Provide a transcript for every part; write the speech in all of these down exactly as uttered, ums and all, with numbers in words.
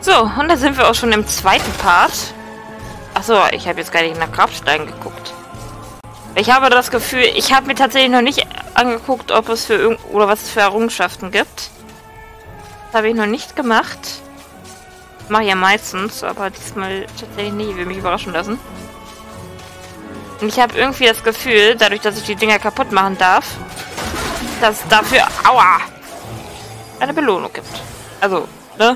So, und da sind wir auch schon im zweiten Part. Achso, ich habe jetzt gar nicht nach Kraftsteinen geguckt. Ich habe das Gefühl, ich habe mir tatsächlich noch nicht angeguckt, ob es für irgend oder was es für Errungenschaften gibt. Das habe ich noch nicht gemacht. Mache ich ja meistens, aber diesmal tatsächlich nicht. Ich will mich überraschen lassen. Und ich habe irgendwie das Gefühl, dadurch, dass ich die Dinger kaputt machen darf, dass es dafür, aua, eine Belohnung gibt. Also, ne?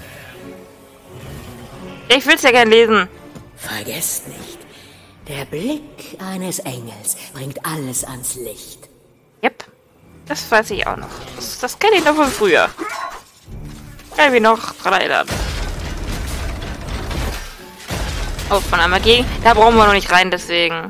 Ich will es ja gern lesen. Vergesst nicht, der Blick eines Engels bringt alles ans Licht. Yep, das weiß ich auch noch. Das, das kenne ich noch von früher. Kann ich mich noch dran erinnern. Oh, von einmal gegen. Da brauchen wir noch nicht rein, deswegen.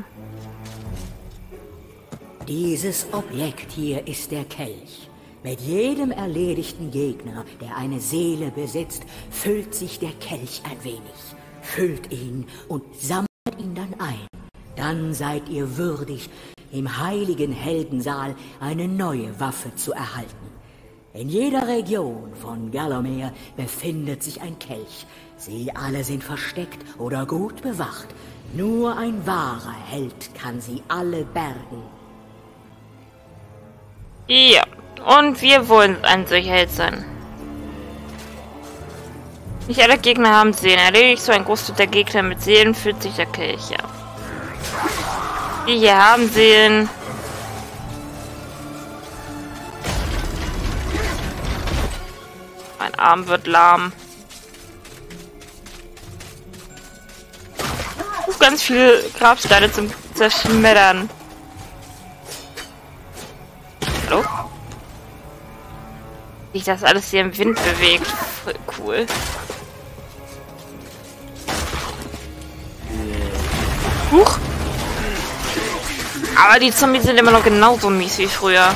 Dieses Objekt hier ist der Kelch. Mit jedem erledigten Gegner, der eine Seele besitzt, füllt sich der Kelch ein wenig. Füllt ihn und sammelt ihn dann ein. Dann seid ihr würdig, im heiligen Heldensaal eine neue Waffe zu erhalten. In jeder Region von Gallowmere befindet sich ein Kelch. Sie alle sind versteckt oder gut bewacht. Nur ein wahrer Held kann sie alle bergen. Ja, und wir wollen ein solcher Held sein. Nicht alle Gegner haben Seelen. Erledigt so ein Großteil der Gegner mit Seelen, fühlt sich der Kelch, ja. Die hier haben Seelen. Mein Arm wird lahm. Ganz viele Grabsteine zum Zerschmettern. Hallo? Wie sich das alles hier im Wind bewegt. Voll cool. Huch! Aber die Zombies sind immer noch genauso mies wie früher.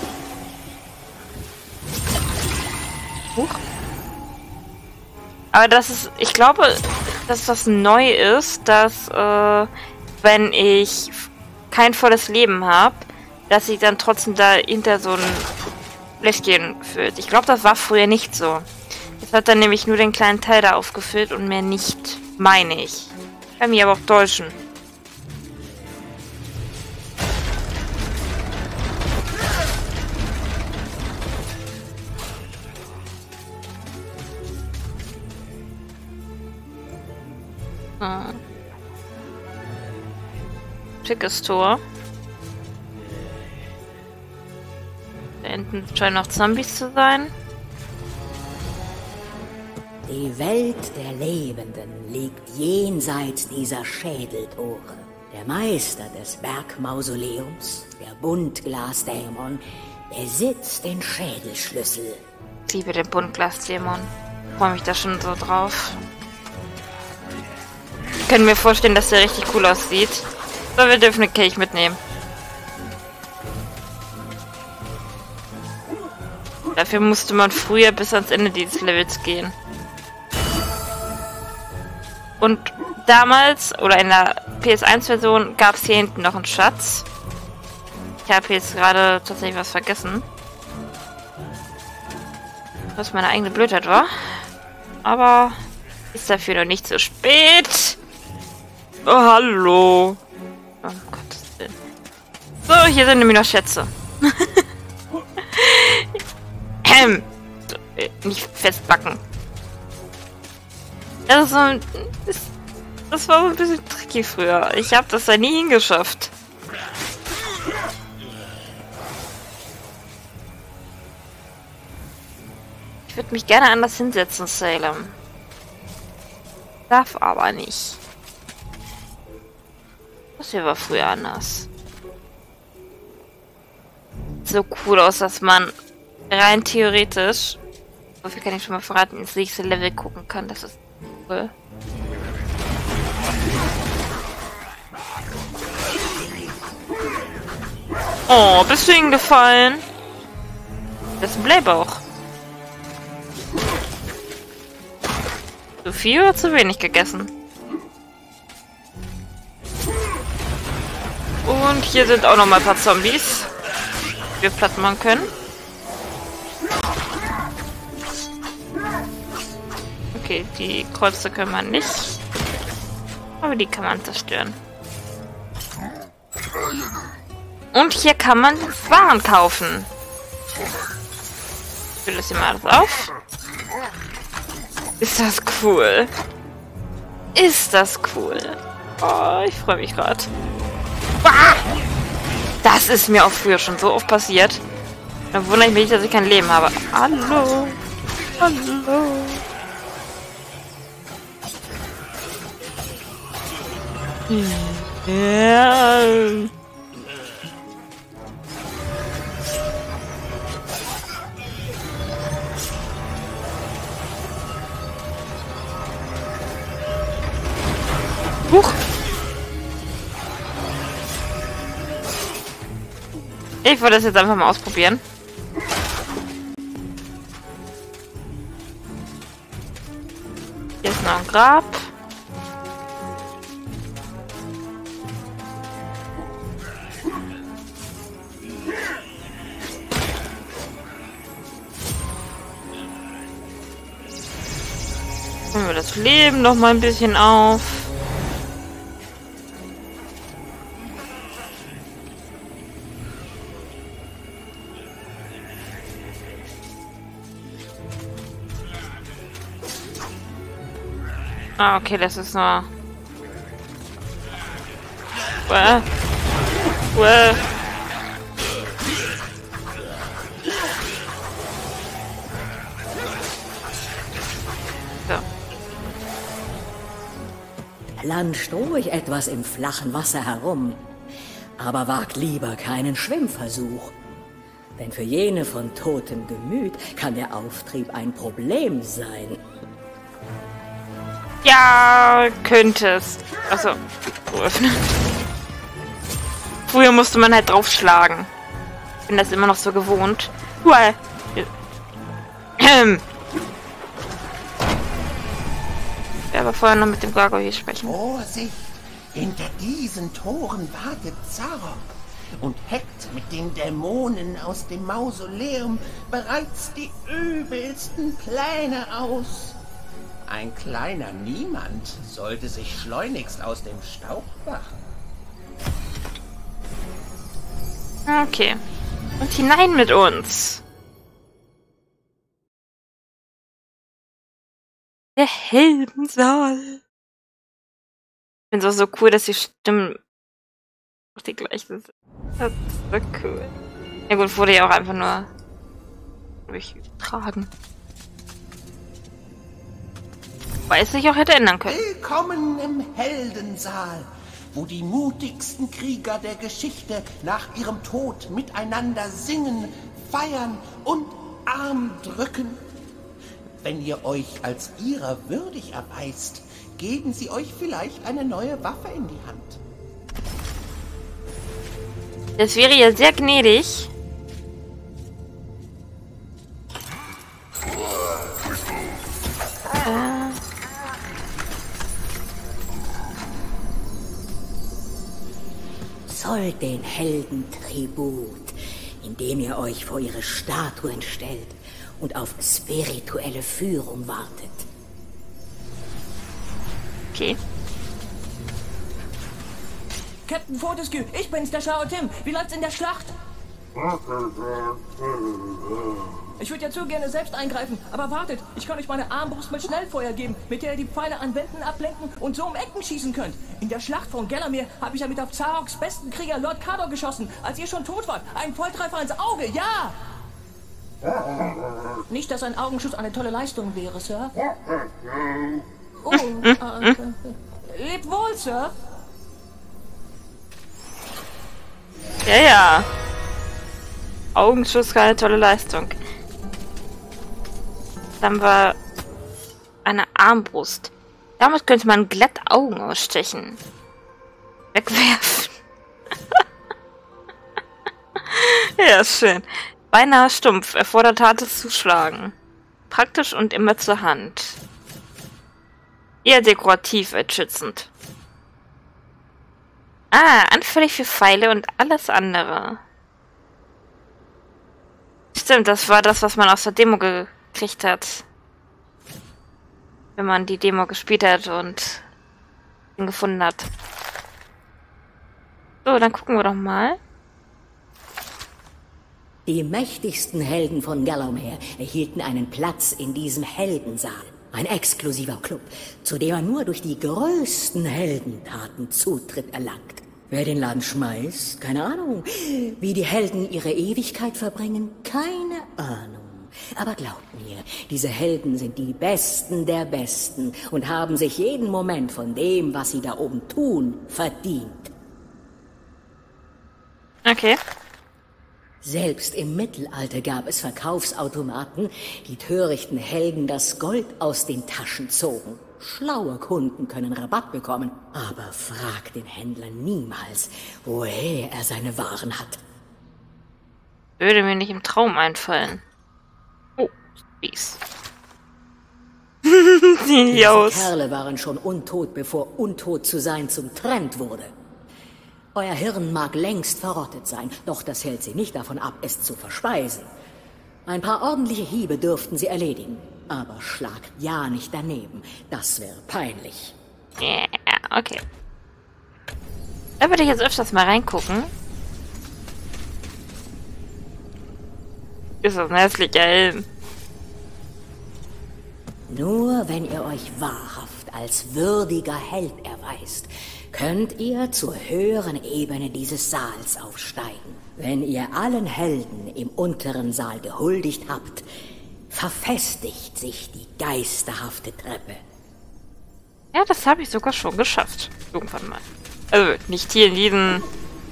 Huch! Aber das ist, ich glaube, dass das neu ist, dass äh, wenn ich kein volles Leben habe, dass sich dann trotzdem dahinter so ein Fläschchen füllt. Ich glaube, das war früher nicht so. Das hat dann nämlich nur den kleinen Teil da aufgefüllt und mehr nicht, meine ich. Ich kann mich aber auch täuschen. Hm. Schickes Tor. Da hinten scheinen noch Zombies zu sein. Die Welt der Lebenden liegt jenseits dieser Schädeltore. Der Meister des Bergmausoleums, der Buntglasdämon, besitzt den Schädelschlüssel. Ich liebe den Buntglasdämon. Ich freue mich da schon so drauf. Ich kann mir vorstellen, dass der richtig cool aussieht. So, wir dürfen den Kelch mitnehmen. Dafür musste man früher bis ans Ende dieses Levels gehen. Und damals, oder in der P S eins Version, gab es hier hinten noch einen Schatz. Ich habe jetzt gerade tatsächlich was vergessen. Was meine eigene Blödheit war. Aber ist dafür noch nicht so spät. Oh, hallo. Oh, um Gottes Willen. So, hier sind nämlich noch Schätze. ähm, nicht festbacken. Das, ist so ein, das, das war so ein bisschen tricky früher. Ich habe das da nie hingeschafft. Ich würde mich gerne anders hinsetzen, Salem. Darf aber nicht. Das hier war früher anders. So cool aus, dass man rein theoretisch, so viel kann ich schon mal verraten, ins nächste Level gucken kann. Das ist cool. Oh, bist du hingefallen? Das ist ein Blähbauch. Zu viel oder zu wenig gegessen? Und hier sind auch noch mal ein paar Zombies, die wir platt machen können. Okay, die Kreuze können wir nicht. Aber die kann man zerstören. Und hier kann man Waren kaufen. Ich will das hier mal alles auf. Ist das cool? Ist das cool? Oh, ich freue mich gerade. Ah! Das ist mir auch früher schon so oft passiert. Dann wundere ich mich, dass ich kein Leben habe. Hallo. Hallo. Ja. Huch. Ich wollte das jetzt einfach mal ausprobieren. Hier ist noch ein Grab. Nehmen wir das Leben noch mal ein bisschen auf. Ah, okay, das ist nur... Uäh. Uäh. So. Lanscht ruhig etwas im flachen Wasser herum, aber wagt lieber keinen Schwimmversuch. Denn für jene von totem Gemüt kann der Auftrieb ein Problem sein. Ja, könnte es. Achso. Früher musste man halt draufschlagen. Ich bin das immer noch so gewohnt. Uah. Ähm. Ich werde aber vorher noch mit dem Gargoyle sprechen. Vorsicht! Hinter diesen Toren wartet Zarok und heckt mit den Dämonen aus dem Mausoleum bereits die übelsten Pläne aus. Ein kleiner Niemand sollte sich schleunigst aus dem Staub machen. Okay. Und hinein mit uns. Der Heldensaal. Ich finde es auch so cool, dass die Stimmen auch die gleichen sind. Das ist so cool. Ja gut, wurde ja auch einfach nur durchgetragen. Weil es sich auch hätte ändern können. Willkommen im Heldensaal, wo die mutigsten Krieger der Geschichte nach ihrem Tod miteinander singen, feiern und Arm drücken. Wenn ihr euch als ihrer würdig erweist, geben sie euch vielleicht eine neue Waffe in die Hand. Das wäre ja sehr gnädig. Äh. Zollt den Helden Tribut, indem ihr euch vor ihre Statuen stellt und auf spirituelle Führung wartet. Okay. Captain Fortescue, ich bin's, der Shao Tim. Wie läuft's in der Schlacht? Ich würde ja zu gerne selbst eingreifen, aber wartet, ich kann euch meine Armbrust mit Schnellfeuer geben, mit der ihr die Pfeile an Wänden ablenken und so um Ecken schießen könnt. In der Schlacht von Gellermere habe ich damit auf Zaroks besten Krieger Lord Kador geschossen, als ihr schon tot wart. Ein Volltreffer ins Auge, ja! Nicht, dass ein Augenschuss eine tolle Leistung wäre, Sir. Oh, äh, lebt wohl, Sir. Ja, ja. Augenschuss, keine tolle Leistung. Dann war eine Armbrust. Damit könnte man glatt Augen ausstechen. Wegwerfen. Ja, schön. Beinahe stumpf, erfordert hartes Zuschlagen. Praktisch und immer zur Hand. Eher dekorativ als schützend. Ah, anfällig für Pfeile und alles andere. Stimmt, das war das, was man aus der Demo gekriegt hat. wenn man die Demo gespielt hat und ihn gefunden hat. So, dann gucken wir doch mal. Die mächtigsten Helden von Gallowmere erhielten einen Platz in diesem Heldensaal. Ein exklusiver Club, zu dem man nur durch die größten Heldentaten Zutritt erlangt. Wer den Laden schmeißt, keine Ahnung. Wie die Helden ihre Ewigkeit verbringen, keine Ahnung. Aber glaubt mir, diese Helden sind die Besten der Besten und haben sich jeden Moment von dem, was sie da oben tun, verdient. Okay. Selbst im Mittelalter gab es Verkaufsautomaten, die törichten Helden das Gold aus den Taschen zogen. Schlaue Kunden können Rabatt bekommen, aber frag den Händler niemals, woher er seine Waren hat. Würde mir nicht im Traum einfallen. Oh, Spieß. Sehen die aus. Diese Kerle waren schon untot, bevor untot zu sein zum Trend wurde. Euer Hirn mag längst verrottet sein, doch das hält sie nicht davon ab, es zu verspeisen. Ein paar ordentliche Hiebe dürften sie erledigen, aber schlagt ja nicht daneben. Das wäre peinlich. Ja, yeah, okay. Da würde ich jetzt öfters mal reingucken. Ist das ein hässlicher Helm? Nur wenn ihr euch wahrhaft als würdiger Held erweist, könnt ihr zur höheren Ebene dieses Saals aufsteigen. Wenn ihr allen Helden im unteren Saal gehuldigt habt, verfestigt sich die geisterhafte Treppe. Ja, das habe ich sogar schon geschafft. Irgendwann mal. Also, nicht hier in diesem...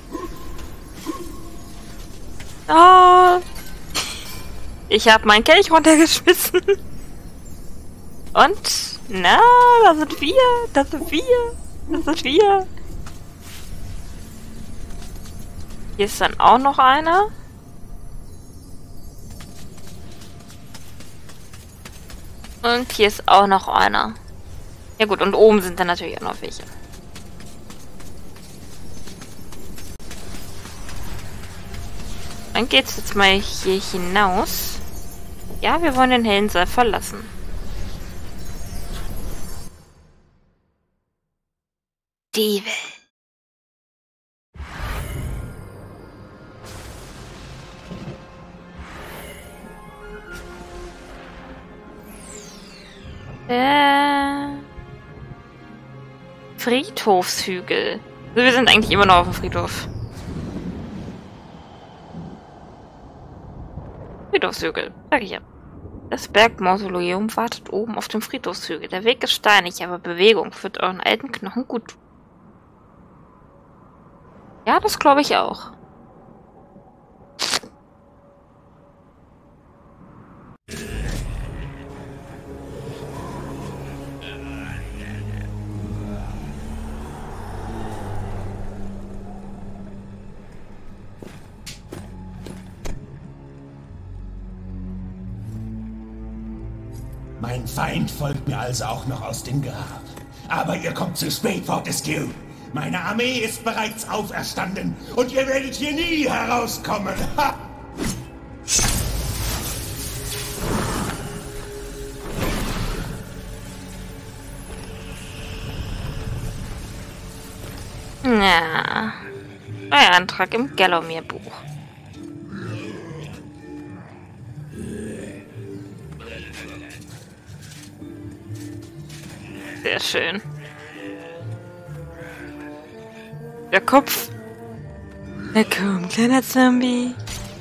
Oh! Ich habe meinen Kelch runtergeschmissen. Und? Na, da sind wir. Da sind wir. Das sind wir. Hier ist dann auch noch einer. Und hier ist auch noch einer. Ja gut, und oben sind dann natürlich auch noch welche. Dann geht's jetzt mal hier hinaus. Ja, wir wollen den Heldensaal verlassen. Die Welt. Äh, Friedhofshügel. Also wir sind eigentlich immer noch auf dem Friedhof. Friedhofshügel, sag ich ja. Das Bergmausoleum wartet oben auf dem Friedhofshügel. Der Weg ist steinig, aber Bewegung wird euren alten Knochen gut tun. Ja, das glaube ich auch. Mein Feind folgt mir also auch noch aus dem Grab. Aber ihr kommt zu spät, Fortescue. Meine Armee ist bereits auferstanden und ihr werdet hier nie herauskommen. Ha! Ja. Neuer Antrag im Gallowmere-Buch. Sehr schön. Der Kopf. Na komm, kleiner Zombie.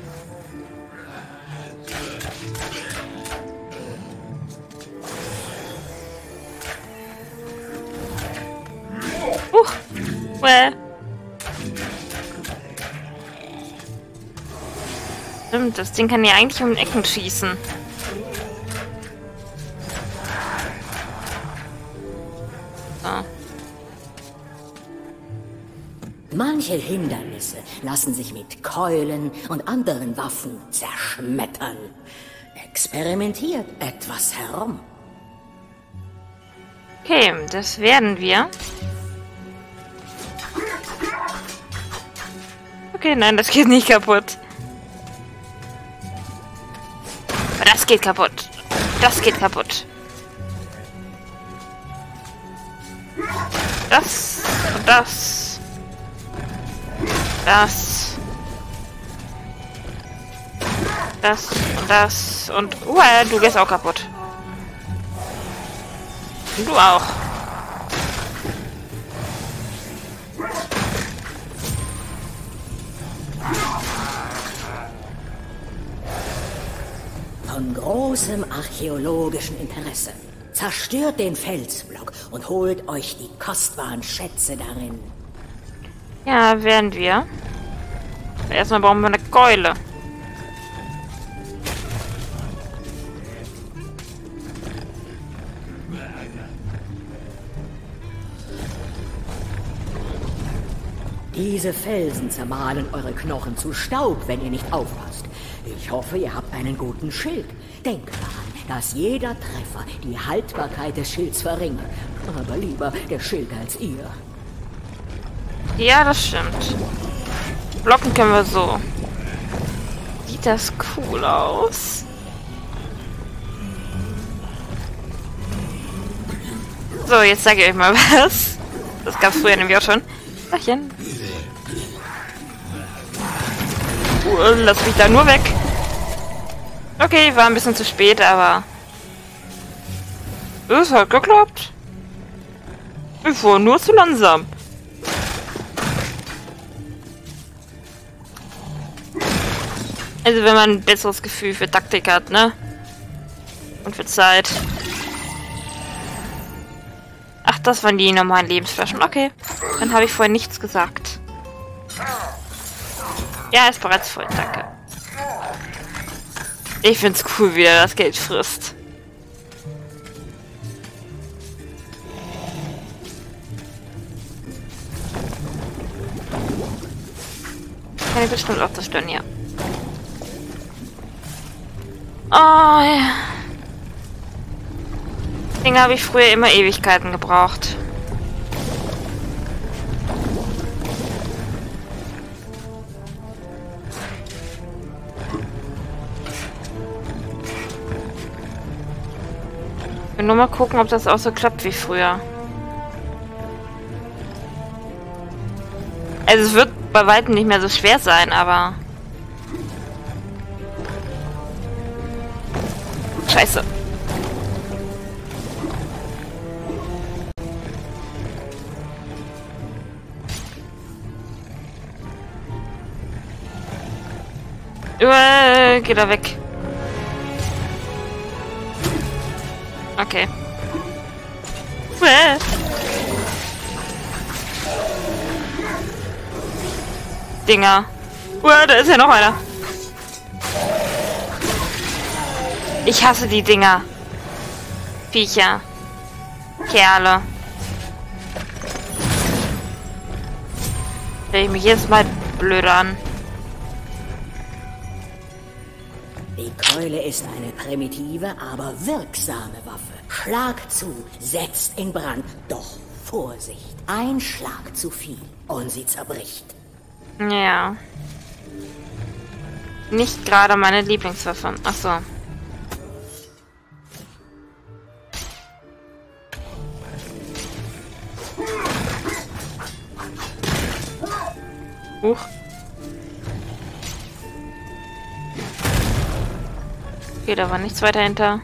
Huch. Well. Stimmt, das Ding kann ja eigentlich um Ecken schießen. So. Manche Hindernisse lassen sich mit Keulen und anderen Waffen zerschmettern. Experimentiert etwas herum. Okay, das werden wir. Okay, nein, das geht nicht kaputt. Aber das geht kaputt. Das geht kaputt. Das und das. Das. Das und das. Und... Uh, du gehst auch kaputt. Und du auch. Von großem archäologischen Interesse. Zerstört den Felsblock und holt euch die kostbaren Schätze darin. Ja, werden wir. Erstmal brauchen wir eine Keule. Diese Felsen zermahlen eure Knochen zu Staub, wenn ihr nicht aufpasst. Ich hoffe, ihr habt einen guten Schild. Denkt daran, dass jeder Treffer die Haltbarkeit des Schilds verringert. Aber lieber der Schild als ihr. Ja, das stimmt. Blocken können wir so. Sieht das cool aus? So, jetzt zeige ich euch mal was. Das gab es früher nämlich auch schon. Achchen. Uh, lass mich da nur weg. Okay, war ein bisschen zu spät, aber... Es hat geklappt. Ich war nur zu langsam. Also wenn man ein besseres Gefühl für Taktik hat, ne? Und für Zeit. Ach, das waren die normalen Lebensflaschen. Okay. Dann habe ich vorher nichts gesagt. Ja, ist bereits voll, danke. Ich find's cool, wie er das Geld frisst. Kann ich bestimmt auch zerstören, ja. Oh, ja. Dinge habe ich früher immer Ewigkeiten gebraucht. Ich will nur mal gucken, ob das auch so klappt wie früher. Also es wird bei weitem nicht mehr so schwer sein, aber... Scheiße. Äh, geh da weg. Okay. Äh. Dinger. Uah, da ist ja noch einer. Ich hasse die Dinger. Viecher. Kerle. Stell ich mich jetzt mal blöd an. Die Keule ist eine primitive, aber wirksame Waffe. Schlag zu, setzt in Brand. Doch Vorsicht, ein Schlag zu viel und sie zerbricht. Ja. Nicht gerade meine Lieblingswaffe. Achso. Huch. Okay, da war nichts weiter hinter.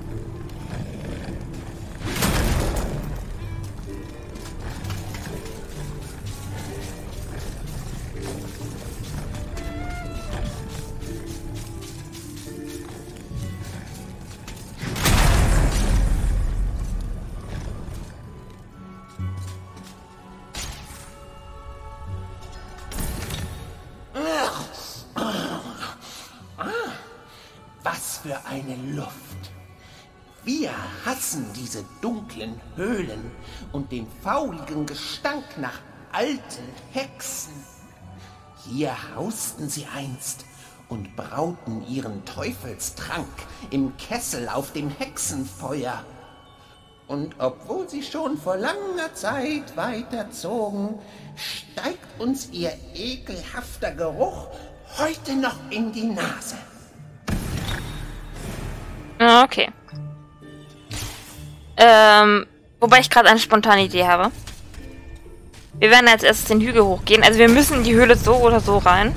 Was für eine Luft. Wir hassen diese dunklen Höhlen und den fauligen Gestank nach alten Hexen. Hier hausten sie einst und brauten ihren Teufelstrank im Kessel auf dem Hexenfeuer. Und obwohl sie schon vor langer Zeit weiterzogen, steigt uns ihr ekelhafter Geruch heute noch in die Nase. Okay. Ähm, Wobei ich gerade eine spontane Idee habe. Wir werden als erstes den Hügel hochgehen. Also wir müssen in die Höhle so oder so rein.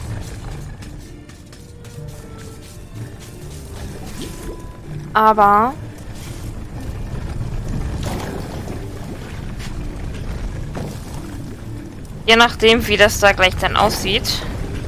Aber... je nachdem, wie das da gleich dann aussieht...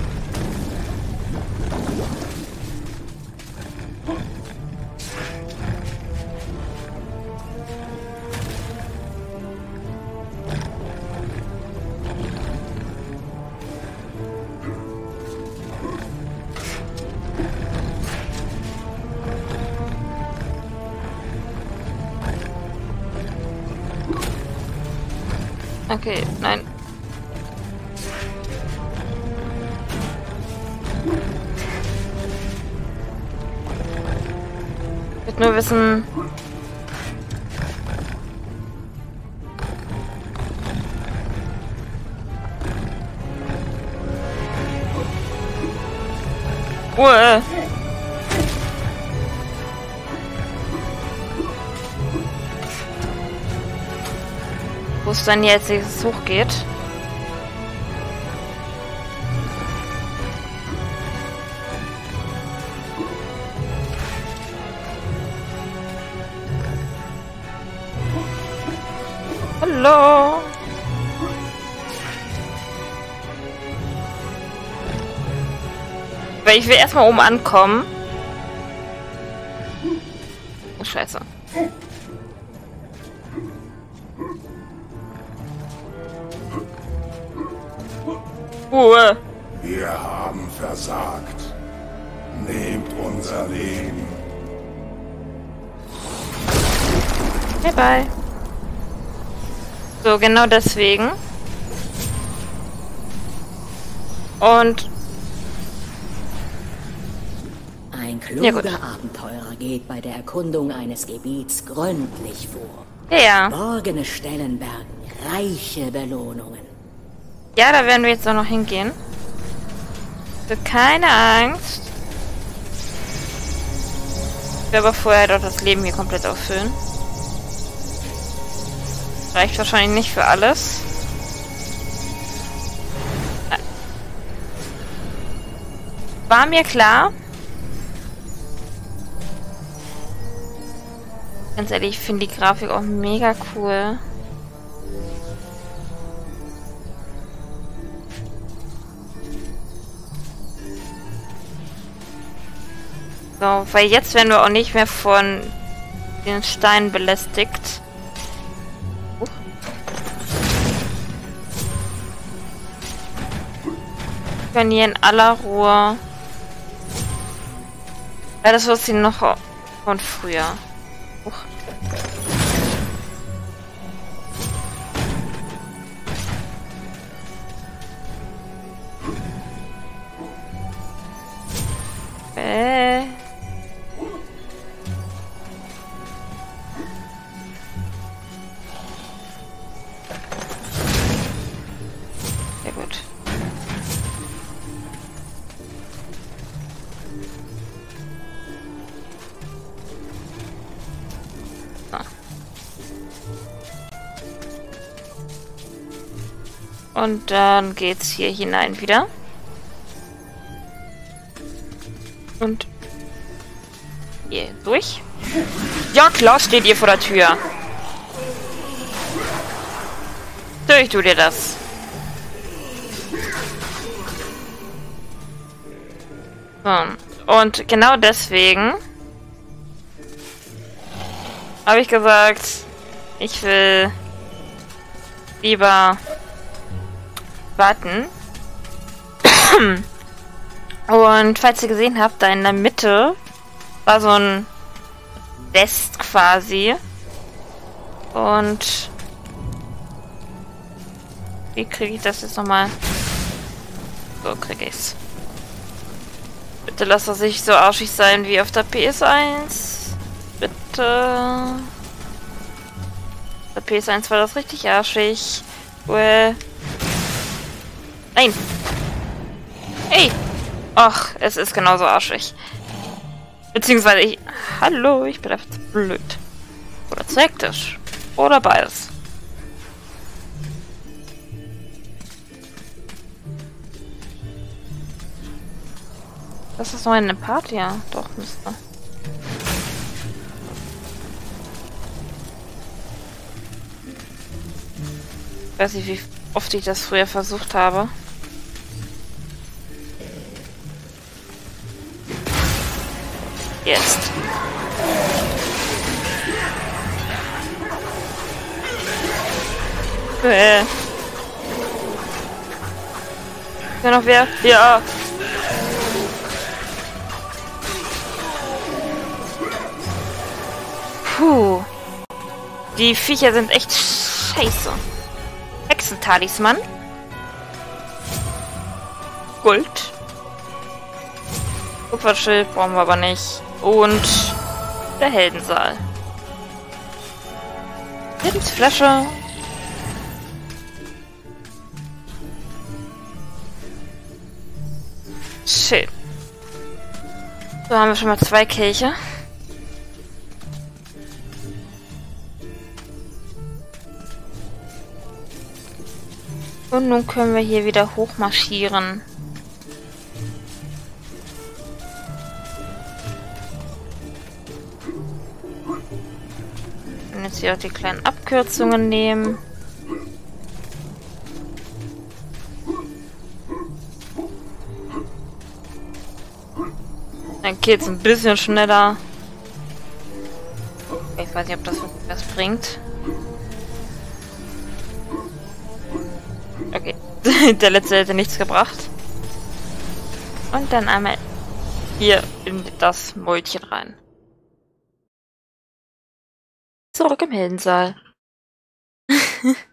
Okay, nein. Ich würde nur wissen... Uah. Wo es dann jetzt nächstes hochgeht. Hallo. Weil ich will erstmal oben ankommen. Oh, Scheiße. Ruhe. Wir haben versagt. Nehmt unser Leben. Bye bye. So, genau deswegen. Und... ein kluger ja, Abenteurer geht bei der Erkundung eines Gebiets gründlich vor. Ja. Verborgene Stellen bergen reiche Belohnungen. Ja, da werden wir jetzt auch noch hingehen. So, keine Angst. Ich werde aber vorher doch das Leben hier komplett auffüllen. Reicht wahrscheinlich nicht für alles. War mir klar. Ganz ehrlich, ich finde die Grafik auch mega cool. So, weil jetzt werden wir auch nicht mehr von den Steinen belästigt. Uh. Wir können hier in aller Ruhe. Ja, das wusste ich noch von früher. Uh. Äh. Sehr gut. Und dann geht's hier hinein wieder. Und hier durch. Ja klar, steht ihr vor der Tür. Durch tu dir das. So. Und genau deswegen habe ich gesagt, ich will lieber warten. Und falls ihr gesehen habt, da in der Mitte war so ein Nest quasi. Und wie kriege ich das jetzt nochmal? So kriege ich's. Bitte lasst das nicht so arschig sein wie auf der P S eins. Bitte. Auf der P S eins war das richtig arschig. Well. Nein. Hey. Ach, es ist genauso arschig. Beziehungsweise ich... Hallo, ich bin einfach zu blöd. Oder zu hektisch. Oder beides. Das ist noch eine Party, ja. Doch, müsste. Ich weiß nicht, wie oft ich das früher versucht habe. Jetzt. Äh. Ist da noch wer? Ja. Puh. Die Viecher sind echt scheiße. Hexentalisman. Gold. Kupferschild brauchen wir aber nicht. Und der Heldensaal. Lebensflasche. Schön. So haben wir schon mal zwei Kelche. Und nun können wir hier wieder hochmarschieren. Und jetzt hier auch die kleinen Abkürzungen nehmen. Dann geht's ein bisschen schneller. Ich weiß nicht, ob das was bringt. Okay, der letzte hätte nichts gebracht. Und dann einmal hier in das Mäulchen rein. Zurück im Heldensaal.